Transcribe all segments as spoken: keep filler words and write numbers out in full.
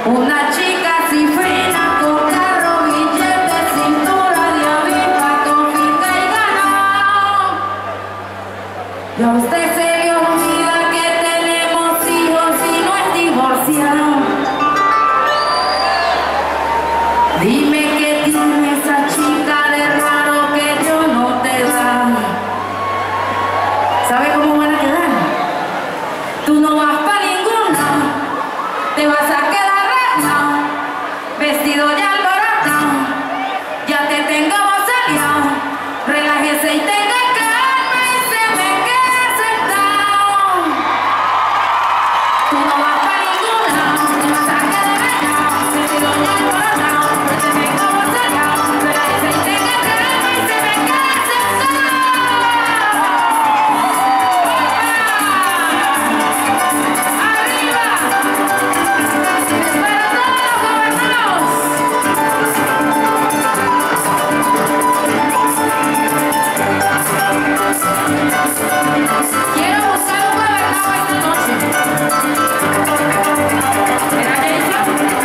Una chica cifrina con carro, billete, cintura de avispa, con finca y ganado. Y a usted se le olvida que tenemos hijos y no es divorciado. Dime qué tiene esa chica de raro que yo no te da. ¿Sabe cómo van a quedar? Tú no vas para ninguna, te vas a quedar rana, vestido de alborotado, ya te tengo saliado, relájese y tenga calma y se me queda sentado. Tú no vas para ninguna, te vas a quedar rana, vestido de alborotado, ya te tengo saliado, relájese y tenga calma y se me queda sentado. Quiero buscar un gobernador esta noche. ¿Será eso?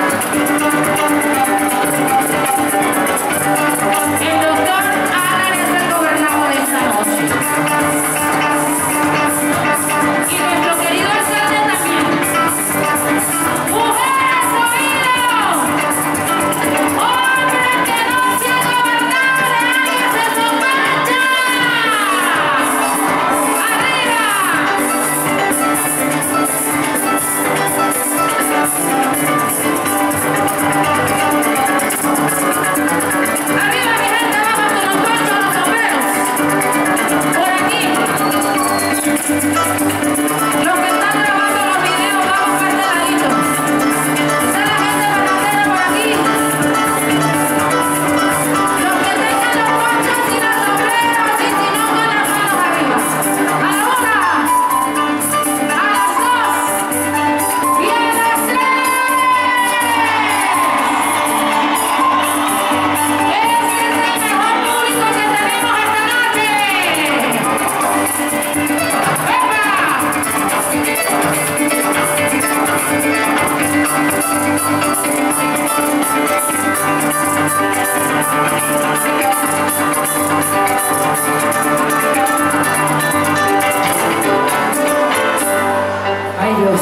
El doctor Alan es el gobernador de esta noche. Y nuestro querido alcalde también. ¡Mujeres, oídos! ¡Hombre que no sea gobernable, alguien se sospecha! Arriba, mi gente, vamos con los ponchos, los sombreros. Por aquí. Los que están grabando los videos, vamos para este ladito. Está la gente bananera por aquí. Los que tengan los ponchos y los sombreros, y si no, con las manos arriba. A la una, a las dos y a las tres. Este es el mejor público que tenemos esta noche. ¡Epa! Ay, Dios.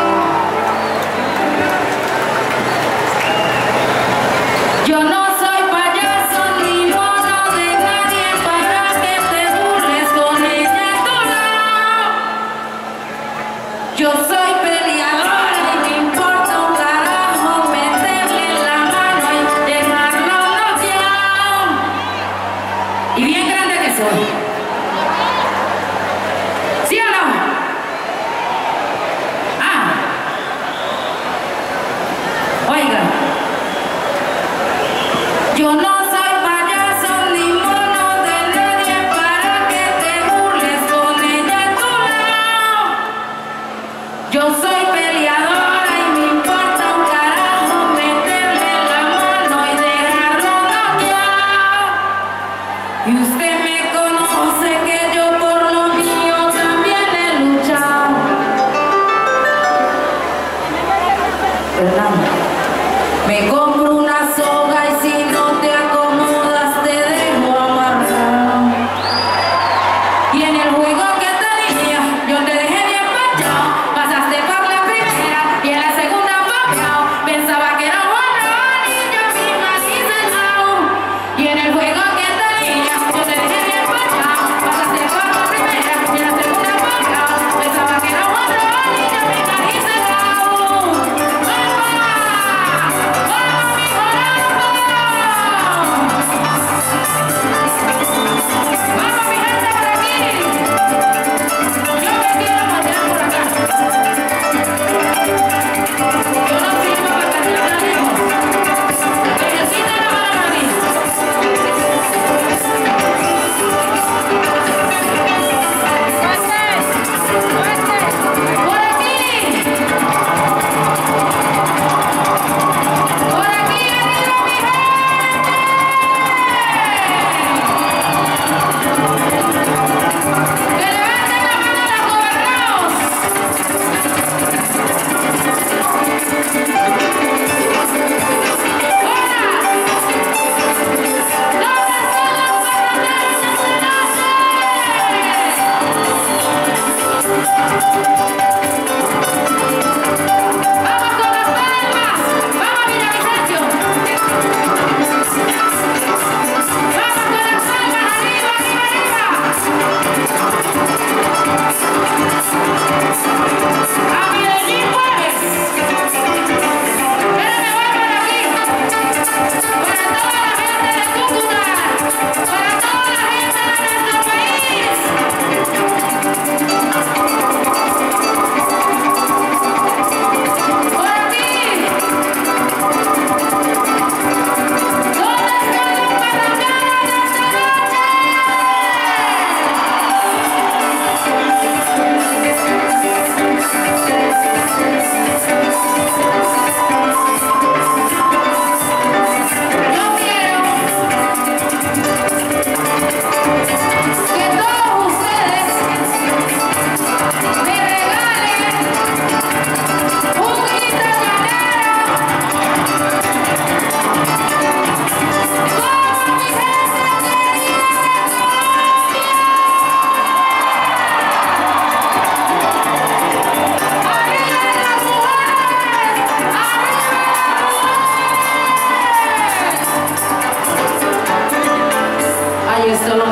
Yo no soy payaso ni mono de nadie para que te burles con ella a tu lado. Yo soy peleadora y me importa un carajo meterle en la mano y dejarlo noqueado. Y bien grande que soy. ¿Sí o no? Ah. Oiga. Yo no soy payaso ni mono de nadie para que te burles con ella a tu lado. Yo soy peleadora y me importa un carajo meterle la mano y dejarlo noqueado. Y usted me conoce que yo por lo mío también he luchado. Fernando, me compro una soga y si no te acomodas te dejo amarrado. Y en el juego que tenía yo te dejé bien manchado. Pasaste por la primera y en la segunda papeado. Pensaba que era un honrón y yo misma hice el out. Y en el juego que tenía yo te dejé bien manchado. Pasaste por la primera y en la segunda papeado. Pensaba que era un honrón y yo misma hice el out. ¡Vamos!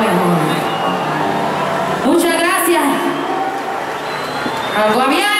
Muchas gracias. Agua bien.